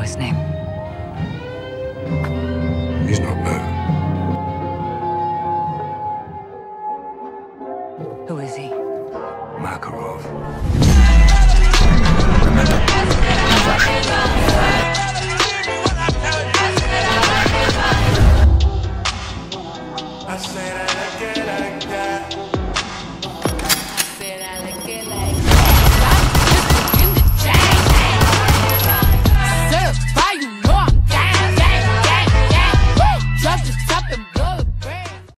his name? He's not known. Who is he? Makarov.